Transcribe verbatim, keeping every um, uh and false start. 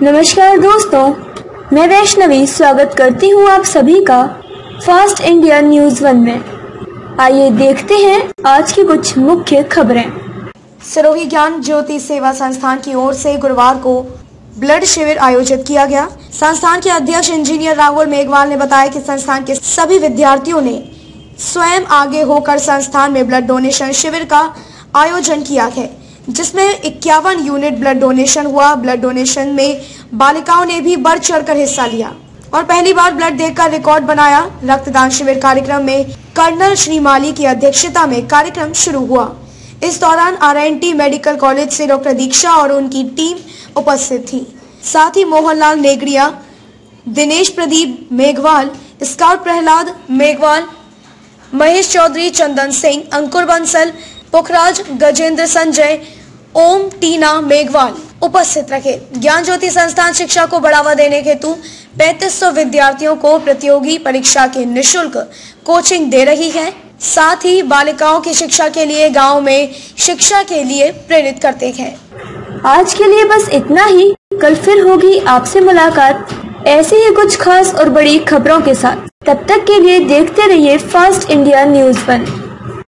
नमस्कार दोस्तों, मैं वैष्णवी स्वागत करती हूँ आप सभी का फास्ट इंडिया न्यूज वन में। आइए देखते हैं आज की कुछ मुख्य खबरें। सिरोही ज्ञान ज्योति सेवा संस्थान की ओर से गुरुवार को ब्लड शिविर आयोजित किया गया। संस्थान के अध्यक्ष इंजीनियर राहुल मेघवाल ने बताया कि संस्थान के सभी विद्यार्थियों ने स्वयं आगे होकर संस्थान में ब्लड डोनेशन शिविर का आयोजन किया है, जिसमें इक्यावन यूनिट ब्लड डोनेशन हुआ। ब्लड डोनेशन में बालिकाओं ने भी बढ़ चढ़कर हिस्सा लिया और पहली बार ब्लड देकर रिकॉर्ड बनाया। रक्तदान शिविर कार्यक्रम में कर्नल श्रीमाली की अध्यक्षता में कार्यक्रम शुरू हुआ। इस दौरान R N T medical college से डॉक्टर दीक्षा और उनकी टीम उपस्थित थी। साथ ही मोहनलाल नेगड़िया, दिनेश प्रदीप मेघवाल, स्काउट प्रहलाद मेघवाल, महेश चौधरी, चंदन सिंह, अंकुर बंसल, पुखराज, गजेंद्र संजय, ओम, टीना मेघवाल उपस्थित रहे। ज्ञान ज्योति संस्थान शिक्षा को बढ़ावा देने हेतु पैंतीस सौ विद्यार्थियों को प्रतियोगी परीक्षा के निःशुल्क कोचिंग दे रही है। साथ ही बालिकाओं की शिक्षा के लिए गांव में शिक्षा के लिए प्रेरित करते हैं। आज के लिए बस इतना ही। कल फिर होगी आपसे मुलाकात ऐसे ही कुछ खास और बड़ी खबरों के साथ। तब तक के लिए देखते रहिए फास्ट इंडिया न्यूज वन।